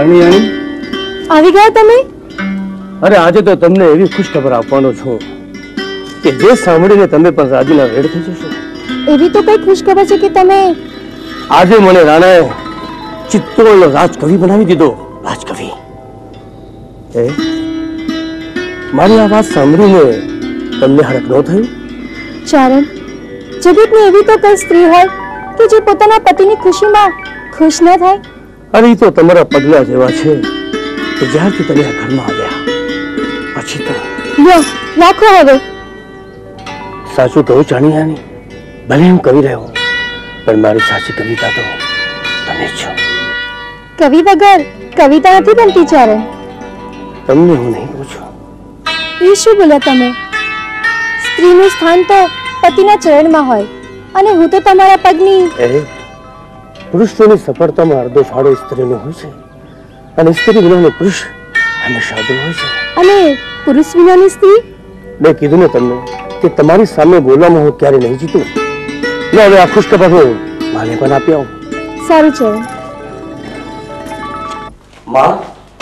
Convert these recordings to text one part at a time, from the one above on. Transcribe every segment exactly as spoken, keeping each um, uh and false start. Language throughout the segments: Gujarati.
ચારણીયાણી આવી ગયા તમે? અરે આજે તો તમને એવી ખુશ ખબર આપવાનો છું કે જે સાંભળીને તમે પણ રાજીના રેડ થઈ જશો. એવી તો કઈ ખુશ ખબર છે કે તમે આજે મને રાણાએ ચિત્તોડનો રાજકવિ બનાવી દીધો. રાજકવિ એ મારી આ વાત સાંભળીને તમને હરખ ન થયું? ચારણ, જગતની એવી તો કઈ સ્ત્રી હોય કે જે પોતાના પતિની ખુશીમાં ખુશ ન થાય? અરે એ તો તમારા પગલા જેવા છે કે જ્યારથી તમે આ ઘરમાં આવ્યા પછી તો લ્યો રાખો હવે. સાચું કહું ચાણિયાની, ભલે હું કહી રહ્યો પણ મારી સાચી કવિતા તો તમે જ છો. કવિ વગર કવિતા નથી બનતી ચારણ. તમને હું નહીં પૂછું. એ શું બોલ્યા તમે? સ્ત્રીનું સ્થાન તો પતિના ચરણમાં હોય અને હું તો તમારા પગની. એ પુરુષોની સફળતામાં અડધો ફાળો સ્ત્રીનો હોય છે અને સ્ત્રી વિનાનો પુરુષ હંમેશા અડધો હોય છે. અને પુરુષ વિનાની સ્ત્રી? મેં કીધું ને તમને કે તમારી સામે બોલવામાં હું ક્યારે નહીં જીતું. લે હવે આ ખુશખબર હું માને પણ આપી આવું. સારું ચરણ. માં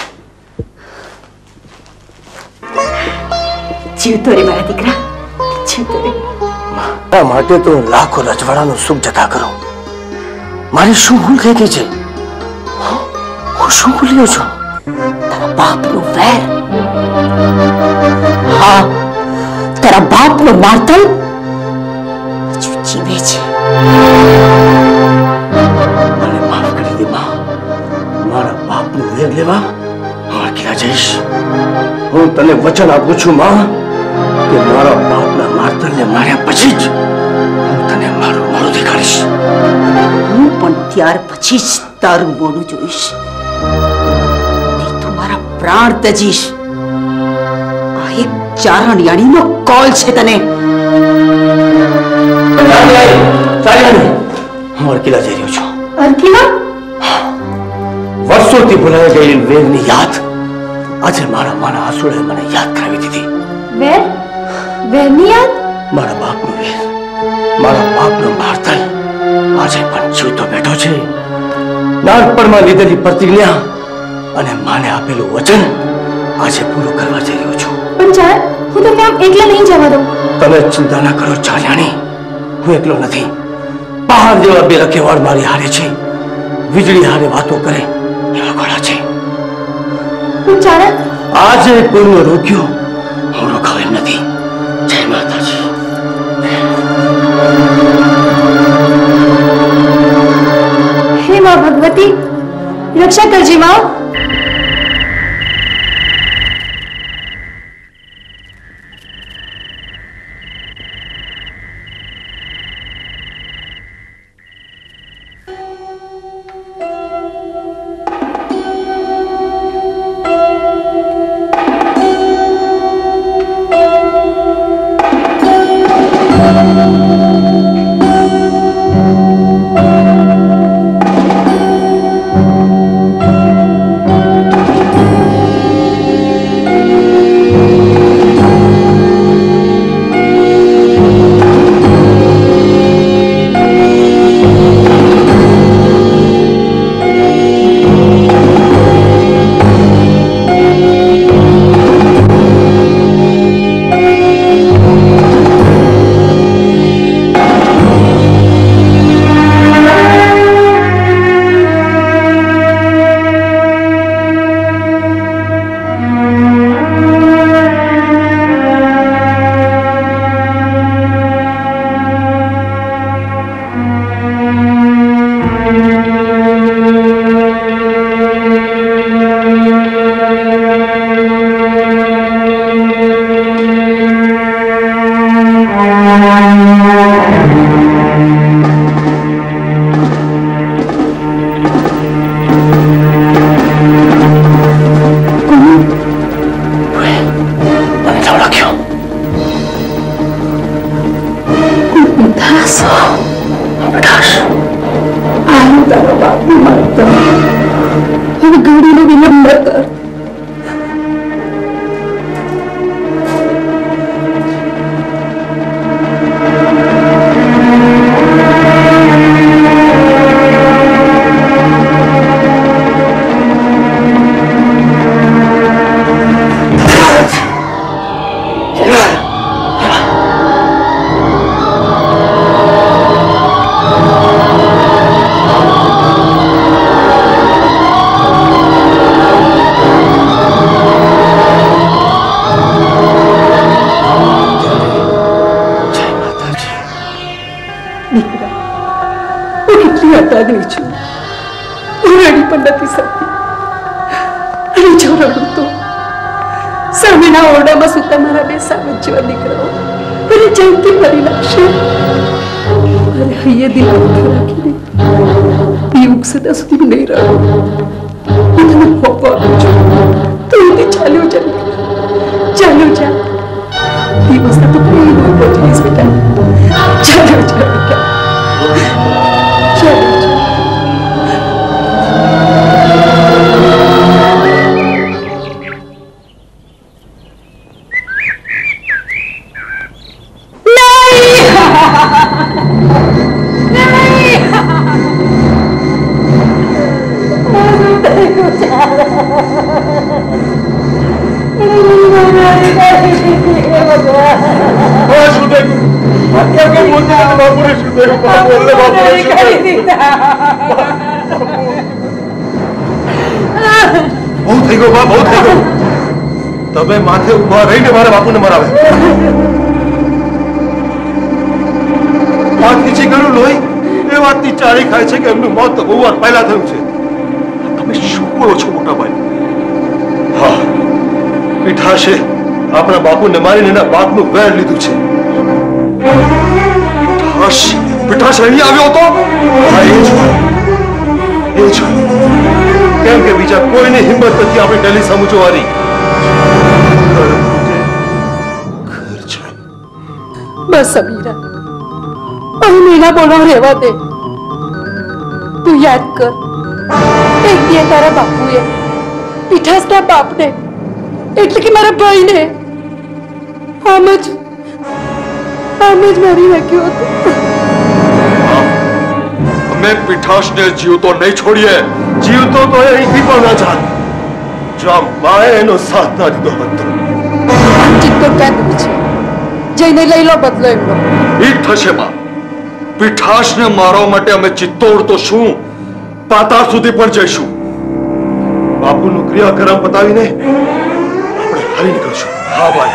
જીવતો રે મારા દીકરા, જીવતો રે. આ માટે તો લાખો રજવાડાનું સુખ જતા કરો. મારી શું ભૂલ થઈ ગઈ છે? હું શું ભૂલ્યો છું? તારા બાપનો વેર. હા, તારા બાપનો માતલ હજુ જીવે છે. મને માફ કરી દે માં. મારા બાપનું વેર લેવા હું અકેલા જઈશ. હું તને વચન આપું છું માં કે મારા બાપના માતલને માર્યા પછી જ હું તને મારું મોઢું દેખાડીશ. હું પણ ત્યાર પછી જ તારું મોઢું જોઈશ. નહીં તો મારા પ્રાણ તજીશ. આ એક ચારણયાણીનો કોલ છે તને. હું અકેલા જઈ રહ્યો છું. અર્કિલા? વર્ષોથી ભૂલાઈ ગયેલી વેરની યાદ આજે મારા માના આંસુએ મને યાદ કરાવી દીધી. વેર? વેરની યાદ? મારા બાપનો વેર, મારા બાપનો મારતલ આજે પણ જીવતો બેઠો છે. નાનપણમાં લીધેલી પ્રતિજ્ઞા અને માને આપેલું વચન આજે પૂરું કરવા જઈ રહ્યો છું. પણ ચારણ, હું તમને આમ એકલા નહીં જવા દઉં. તમે ચિંતા ના કરો ચાર્યાણી, હું એકલો નથી. પહાડ જેવા બે રખેવાળ મારી હારે છે. વીજળી હારે વાતો કરે એવા ઘોડા છે. પણ ચારણ, આજે કોઈનો રોક્યો હું રોકાવ એમ નથી. જય માતાજી. હે માં ભગવતી, રક્ષા કરજે માં. જોતા ગઈ છું. હું રડી પણ નથી શકતી. અને જો રડું તો સામેના ઓરડામાં સુતા મારા બે સાવજ જેવા દીકરાઓ મને જંકી મારી નાખશે. અને હૈયે દિલ ઉપર રાખીને એ ઉગસતા સુધી નહીં રડું. હું તને હોપ આપું છું. તું એથી ચાલ્યો જા, ચાલ્યો જા. દિવસના તો કઈ દૂર પહોંચી જઈશ બેટા. ચાલ્યો જા બેટા, ચાલ્યો જા. તમે માથે ઉભા રહીને મારા બાપુને મરાવે. વાત નીચે કર્યું લોહી એ વાતની ચાળી ખાય છે કે એમનું મોત તો બહુ વાર પહેલા થયું છે. તમે શું બોલો છો મોટા ભાઈ? હા, પીઠાશે આપણા બાપુને મારીને એના બાપનું વેર લીધું છે. પીઠાશ પીઠાશ અહીં આવ્યો હતો. હા, એ જ એ જ કેમ કે બીજા કોઈની હિંમત નથી આપણી ડેલી સામું જોવાની. બસ અમીરા, હવે મેના બોલો રહેવા દે. તું યાદ કર, એક દિન તારા બાપુએ પીઠાસના બાપને એટલે કે મારા ભાઈને આમ જ આમ જ મારી નાખ્યો હતો. અમે પીઠાસને જીવતો નહીં છોડીએ. જીવતો તો અહીંથી પણ ના જાત. જો આ માએ એનો સાથ ના દીધો હતો. ચિત્તો ક્યાં દૂર છે, જઈને લઈ લો બદલો એમનો. એ થશે માં. પીઠાસને મારવા માટે અમે ચિત્તોડ તો શું પાતાળ સુધી પણ જઈશું. બાપુનું ક્રિયાકર્મ પતાવીને આપણે હારી નીકળશું. હા ભાઈ.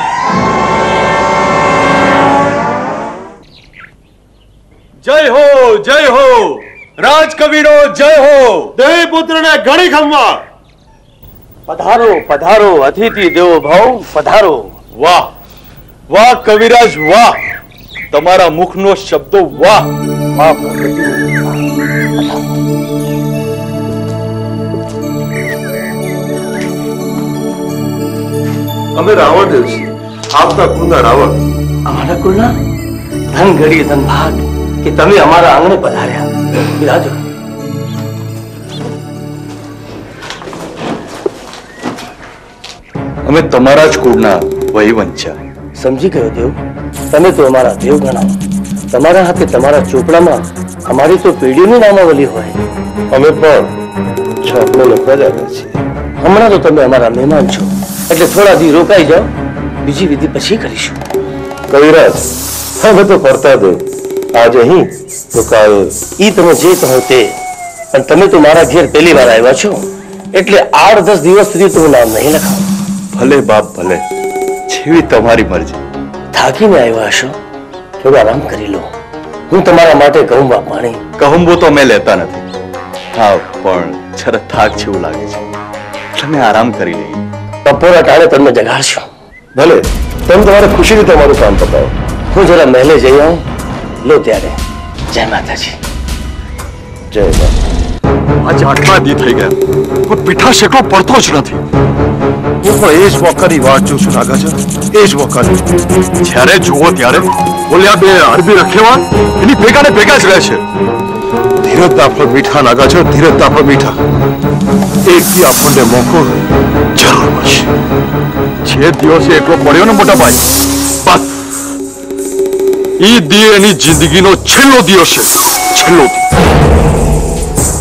જય હો જય હો રાજકવિનો જય હો. દેવી પુત્રને ઘણી ખમવા. પધારો પધારો અતિથિ દેવો ભાવ પધારો. વાહ વાહ કવિરાજ વાહ, તમારા મુખનો શબ્દો વાહ. અમે રાવણ દેવ છીએ, આપના કુળના રાવણ. અમારા કુળના ધન ઘડી ધન ભાગ કે તમે અમારા આંગણે પધાર્યા. બિરાજો. અમે તમારા જ કુળના વહીવંશ છે. સમજી ગયો દેવ, તમે તો અમારા દેવ ગણાવો. તમારા હાથે તમારા ચોપડામાં અમારી તો પેઢીની નામાવલી હોય. અમે પણ છાપનો લખવા જ આવ્યા છીએ. હમણાં તો તમે અમારા મહેમાન છો, એટલે થોડા દી રોકાઈ જાઓ, બીજી વિધિ પછી કરીશું. કવિરાજ હવે તો ફરતા દે. આજે અહીં તો કાલે. ઈ તમે જે કહો તે, પણ તમે તો મારા ઘેર પહેલી વાર આવ્યા છો, એટલે આઠ દસ દિવસ સુધી તો હું નામ નહીં લખાવું. ભલે બાપ ભલે, જેવી તમારી મરજી. થાકીને આવ્યા હશો, થોડો આરામ કરી લો. હું તમારા માટે કહુંબા પાણી. કહુંબો તો અમે લેતા નથી. હા, પણ જરા થાક જેવું લાગે છે, તમે આરામ કરી લઈએ. બપોરા ટાણે તમને જગાડશો. ભલે, તમે તમારે ખુશીથી તમારું કામ પતાવો. હું જરા મહેલે જઈ આવું. લો ત્યારે. જય માતાજી. જય માતા. આજે આટલા દી થઈ ગયા, પણ પીઠાશ એકલો પડતો જ નથી. હું પણ એ જ મોકાની વાત જોઉં છું નાગાજા, એ જ મોકાની. જ્યારે જુઓ ત્યારે બોલ્યા બે અરબી રખેવા એની ભેગા ને ભેગા જ રહે છે. ધીરજ દાફળ મીઠા નાગાજા, ધીરજ દાફળ મીઠા. એક દી આપણને મોકો જરૂર મળશે. જે દિવસે એકલો પડ્યો ને મોટા ભાઈ, બસ ઈ દી એની જિંદગીનો છેલ્લો દિવસ છે. છેલ્લો દિવસ.